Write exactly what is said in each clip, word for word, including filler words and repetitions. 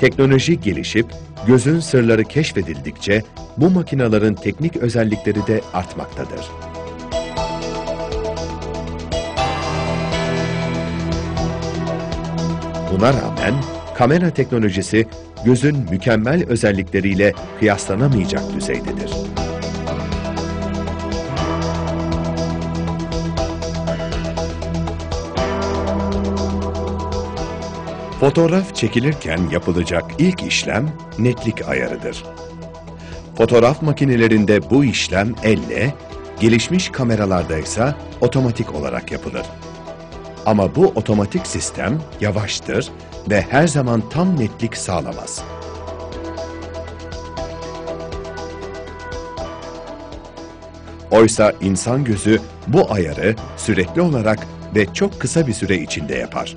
Teknoloji gelişip, gözün sırları keşfedildikçe bu makinelerin teknik özellikleri de artmaktadır. Buna rağmen kamera teknolojisi gözün mükemmel özellikleriyle kıyaslanamayacak düzeydedir. Fotoğraf çekilirken yapılacak ilk işlem netlik ayarıdır. Fotoğraf makinelerinde bu işlem elle, gelişmiş kameralarda ise otomatik olarak yapılır. Ama bu otomatik sistem yavaştır ve her zaman tam netlik sağlamaz. Oysa insan gözü bu ayarı sürekli olarak ve çok kısa bir süre içinde yapar.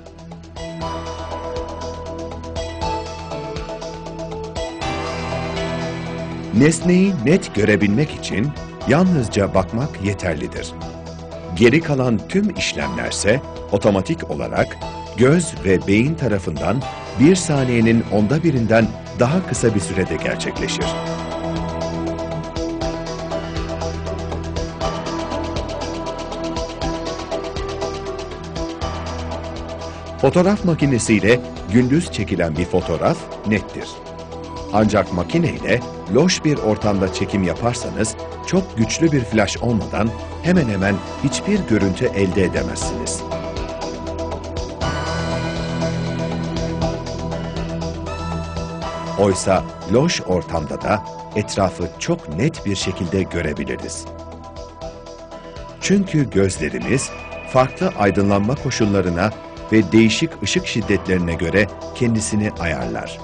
Nesneyi net görebilmek için yalnızca bakmak yeterlidir. Geri kalan tüm işlemlerse otomatik olarak göz ve beyin tarafından bir saniyenin onda birinden daha kısa bir sürede gerçekleşir. Fotoğraf makinesiyle gündüz çekilen bir fotoğraf nettir. Ancak makineyle loş bir ortamda çekim yaparsanız çok güçlü bir flash olmadan hemen hemen hiçbir görüntü elde edemezsiniz. Oysa loş ortamda da etrafı çok net bir şekilde görebiliriz. Çünkü gözlerimiz farklı aydınlanma koşullarına ve değişik ışık şiddetlerine göre kendisini ayarlar.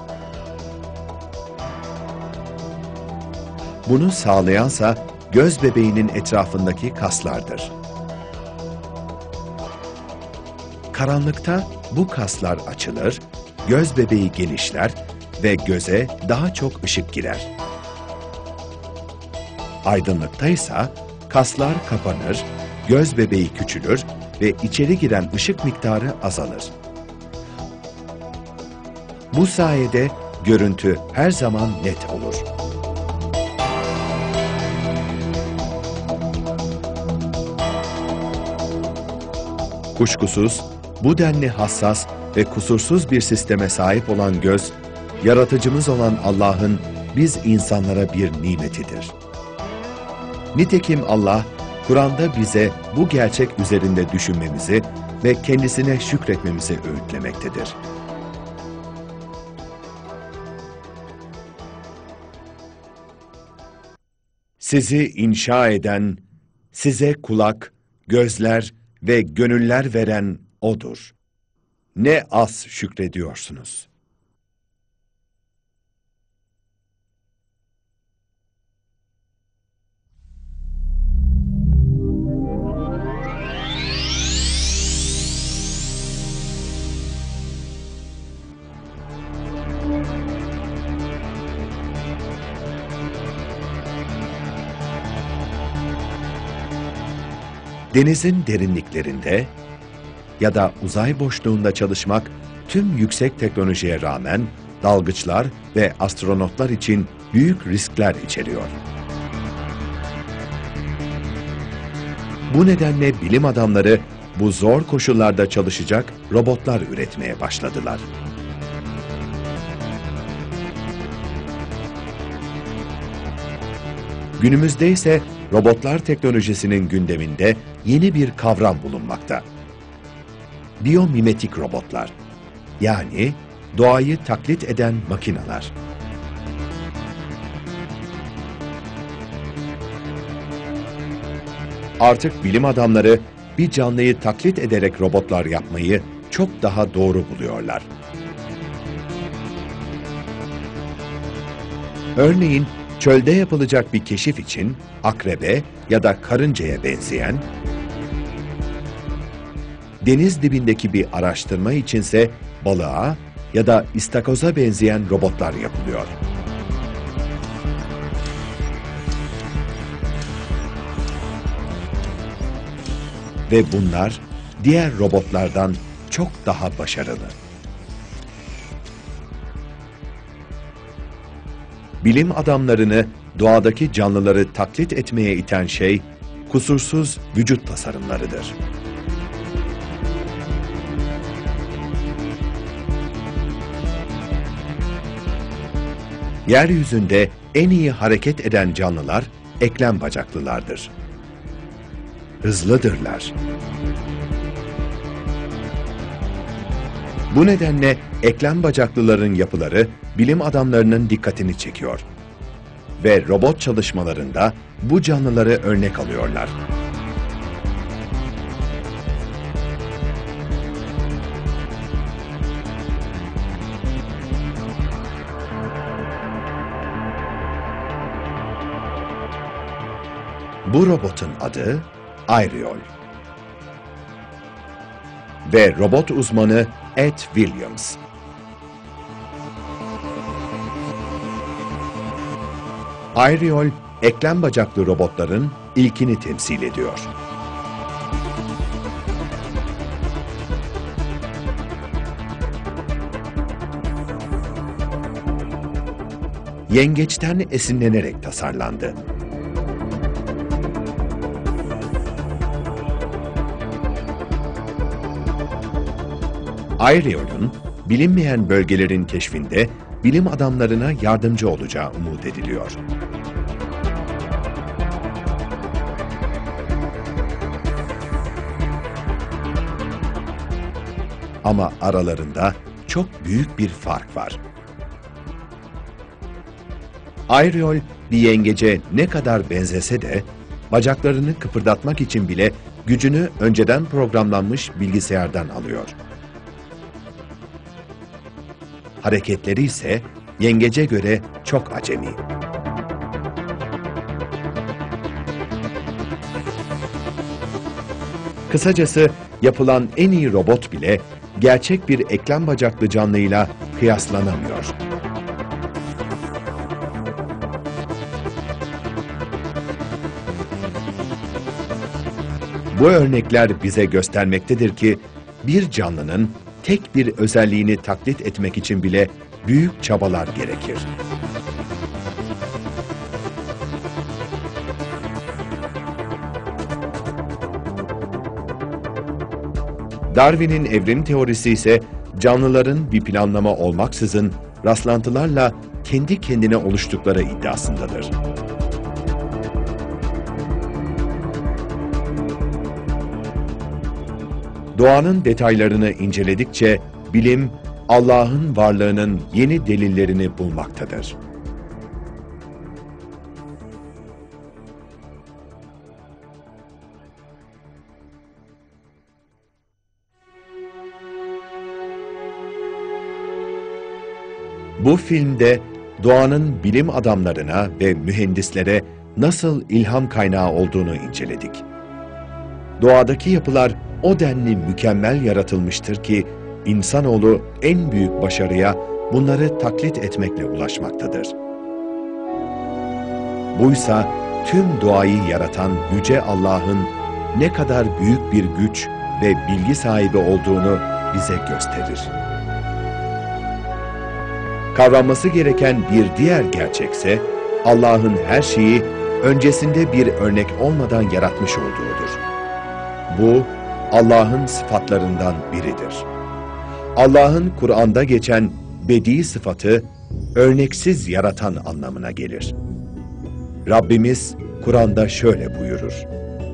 Bunu sağlayansa göz bebeğinin etrafındaki kaslardır. Karanlıkta bu kaslar açılır, göz bebeği genişler ve göze daha çok ışık girer. Aydınlıkta ise kaslar kapanır, göz bebeği küçülür ve içeri giren ışık miktarı azalır. Bu sayede görüntü her zaman net olur. Kuşkusuz, bu denli hassas ve kusursuz bir sisteme sahip olan göz, yaratıcımız olan Allah'ın biz insanlara bir nimetidir. Nitekim Allah, Kur'an'da bize bu gerçek üzerinde düşünmemizi ve kendisine şükretmemizi öğütlemektedir. Sizi inşa eden, size kulak, gözler ve gönüller veren O'dur. Ne az şükrediyorsunuz. Denizin derinliklerinde ya da uzay boşluğunda çalışmak tüm yüksek teknolojiye rağmen dalgıçlar ve astronotlar için büyük riskler içeriyor. Bu nedenle bilim adamları bu zor koşullarda çalışacak robotlar üretmeye başladılar. Günümüzde ise robotlar teknolojisinin gündeminde yeni bir kavram bulunmakta. Biyomimetik robotlar, yani doğayı taklit eden makineler. Artık bilim adamları bir canlıyı taklit ederek robotlar yapmayı çok daha doğru buluyorlar. Örneğin çölde yapılacak bir keşif için akrebe ya da karıncaya benzeyen, deniz dibindeki bir araştırma içinse balığa ya da istakoza benzeyen robotlar yapılıyor. Ve bunlar diğer robotlardan çok daha başarılı. Bilim adamlarını doğadaki canlıları taklit etmeye iten şey, kusursuz vücut tasarımlarıdır. Yeryüzünde en iyi hareket eden canlılar eklem bacaklılardır. Hızlıdırlar. Bu nedenle eklem bacaklıların yapıları bilim adamlarının dikkatini çekiyor ve robot çalışmalarında bu canlıları örnek alıyorlar. Bu robotun adı Ariol ve robot uzmanı Ed Williams. Ariol, eklem bacaklı robotların ilkini temsil ediyor. Yengeçten esinlenerek tasarlandı. Ariol'un bilinmeyen bölgelerin keşfinde bilim adamlarına yardımcı olacağı umut ediliyor. Ama aralarında çok büyük bir fark var. Ariol bir yengece ne kadar benzese de bacaklarını kıpırdatmak için bile gücünü önceden programlanmış bilgisayardan alıyor. Hareketleri ise yengece göre çok acemi. Kısacası yapılan en iyi robot bile gerçek bir eklem bacaklı canlıyla kıyaslanamıyor. Bu örnekler bize göstermektedir ki bir canlının tek bir özelliğini taklit etmek için bile büyük çabalar gerekir. Darwin'in evrim teorisi ise canlıların bir planlama olmaksızın rastlantılarla kendi kendine oluştukları iddiasındadır. Doğanın detaylarını inceledikçe bilim, Allah'ın varlığının yeni delillerini bulmaktadır. Bu filmde doğanın bilim adamlarına ve mühendislere nasıl ilham kaynağı olduğunu inceledik. Doğadaki yapılar o denli mükemmel yaratılmıştır ki insanoğlu en büyük başarıya bunları taklit etmekle ulaşmaktadır. Buysa tüm doğayı yaratan Yüce Allah'ın ne kadar büyük bir güç ve bilgi sahibi olduğunu bize gösterir. Kavranması gereken bir diğer gerçekse Allah'ın her şeyi öncesinde bir örnek olmadan yaratmış olduğudur. Bu Allah'ın sıfatlarından biridir. Allah'ın Kur'an'da geçen bedi sıfatı örneksiz yaratan anlamına gelir. Rabbimiz Kur'an'da şöyle buyurur: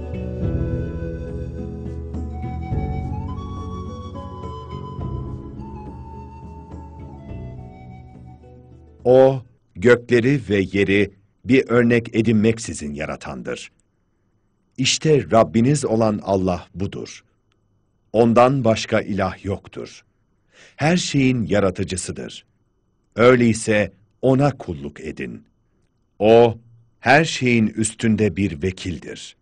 O, gökleri ve yeri bir örnek edinmeksizin yaratandır. İşte Rabbiniz olan Allah budur. Ondan başka ilah yoktur. Her şeyin yaratıcısıdır. Öyleyse O'na kulluk edin. O, her şeyin üstünde bir vekildir.